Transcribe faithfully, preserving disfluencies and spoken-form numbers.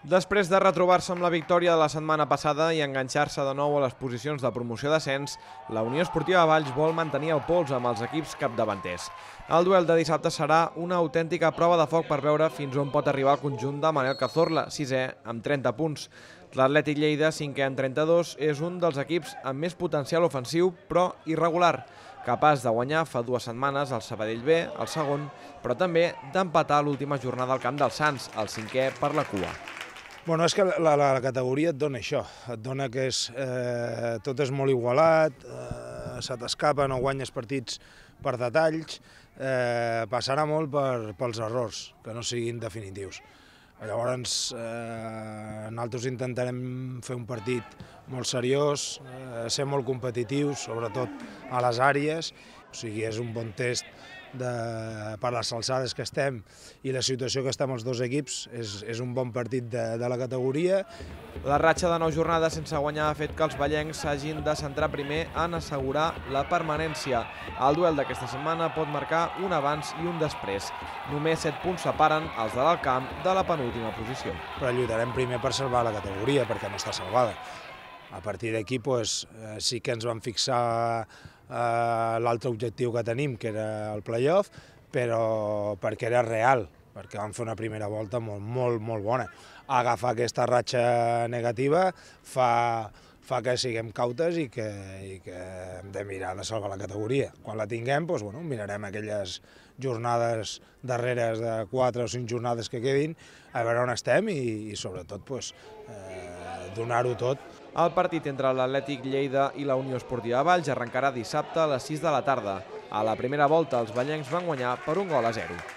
Després de retrobar-se amb la victòria de la setmana passada i enganxar-se de nou a les posicions de promoció d'ascens, la Unió Esportiva Valls vol mantenir el pols amb els equips capdavanters. El duel de dissabte serà una autèntica prova de foc per veure fins on pot arribar el conjunt de Manel Cazorla, sisè, amb trenta punts. L'Atlètic Lleida, cinquè amb trenta-dos, és un dels equips amb més potencial ofensiu, però irregular, capaç de guanyar fa dues setmanes el Sabadell B, el segon, però també d'empatar l'última jornada al camp del Sants, el cinquè per la cua. Bueno, és que la, la, la categoria et dona això, et dona que és, eh, tot és molt igualat, eh, se t'escapa, no guanyes partits per detalls, eh, passarà molt per, pels errors, que no siguin definitius. Llavors, eh, nosaltres intentarem fer un partit molt seriós, eh, ser molt competitius, sobretot a les àrees, o sigui, és un bon test de, per les alçades que estem i la situació que estem els dos equips, és, és un bon partit de, de la categoria. La ratxa de nou jornades sense guanyar ha fet que els vallencs s'hagin de centrar primer en assegurar la permanència. El duel d'aquesta setmana pot marcar un abans i un després. Només set punts separen els de l'Alt Camp de la penúltima posició. Però lluitarem primer per salvar la categoria, perquè no està salvada. A partir d'aquí pues, eh, sí que ens vam fixar eh, l'altre objectiu que tenim, que era el play-off, però perquè era real, perquè vam fer una primera volta molt, molt, molt bona. Agafar aquesta ratxa negativa fa, fa que siguem cautes i que, i que hem de mirar de salvar la categoria. Quan la tinguem, doncs, bueno, mirarem aquelles jornades darreres de quatre o cinc jornades que quedin, a veure on estem i, i sobretot, doncs, eh, donar-ho tot. El partit entre l'Atlètic Lleida i la Unió Esportiva Valls arrencarà dissabte a les sis de la tarda. A la primera volta, els vallencs van guanyar per un gol a zero.